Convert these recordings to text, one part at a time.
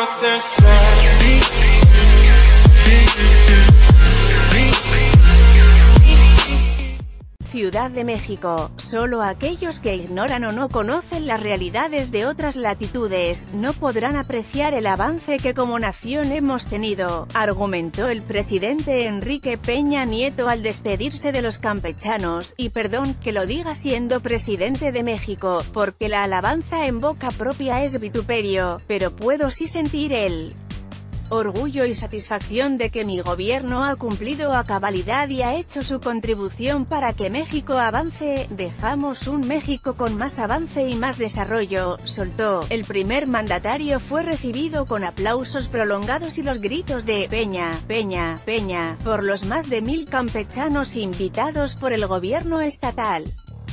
Ciudad de México. Solo aquellos que ignoran o no conocen las realidades de otras latitudes, no podrán apreciar el avance que como nación hemos tenido, argumentó el presidente Enrique Peña Nieto al despedirse de los campechanos, y perdón que lo diga siendo presidente de México, porque la alabanza en boca propia es vituperio, pero puedo sí sentir el orgullo y satisfacción de que mi gobierno ha cumplido a cabalidad y ha hecho su contribución para que México avance. Dejamos un México con más avance y más desarrollo, soltó. El primer mandatario fue recibido con aplausos prolongados y los gritos de «Peña, Peña, Peña», por los más de 1000 campechanos invitados por el gobierno estatal.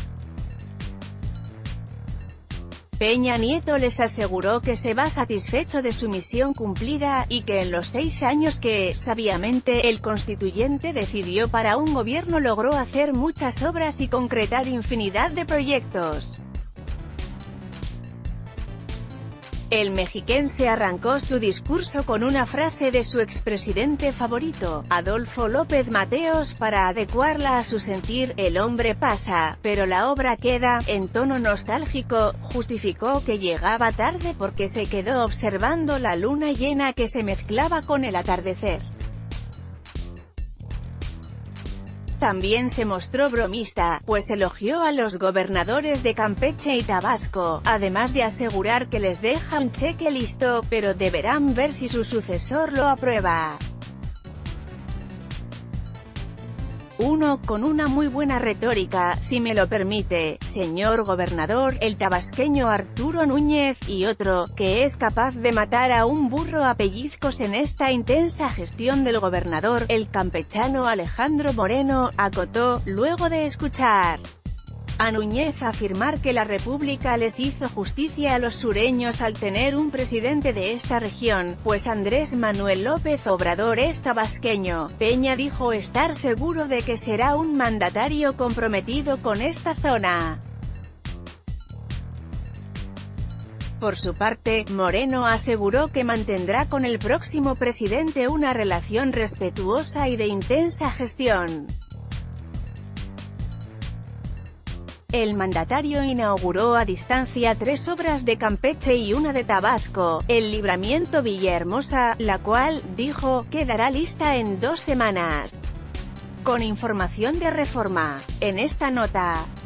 Peña Nieto les aseguró que se va satisfecho de su misión cumplida, y que en los 6 años que, sabiamente, el constituyente decidió para un gobierno logró hacer muchas obras y concretar infinidad de proyectos. El mexiquense arrancó su discurso con una frase de su expresidente favorito, Adolfo López Mateos, para adecuarla a su sentir: el hombre pasa, pero la obra queda. En tono nostálgico, justificó que llegaba tarde porque se quedó observando la luna llena que se mezclaba con el atardecer. También se mostró bromista, pues elogió a los gobernadores de Campeche y Tabasco, además de asegurar que les deja un cheque listo, pero deberán ver si su sucesor lo aprueba. Uno con una muy buena retórica, si me lo permite, señor gobernador, el tabasqueño Arturo Núñez, y otro, que es capaz de matar a un burro a pellizcos en esta intensa gestión del gobernador, el campechano Alejandro Moreno, acotó, luego de escuchar a Núñez afirmar que la República les hizo justicia a los sureños al tener un presidente de esta región, pues Andrés Manuel López Obrador es tabasqueño. Peña dijo estar seguro de que será un mandatario comprometido con esta zona. Por su parte, Moreno aseguró que mantendrá con el próximo presidente una relación respetuosa y de intensa gestión. El mandatario inauguró a distancia 3 obras de Campeche y una de Tabasco, el Libramiento Villahermosa, la cual, dijo, quedará lista en 2 semanas. Con información de Reforma. En esta nota.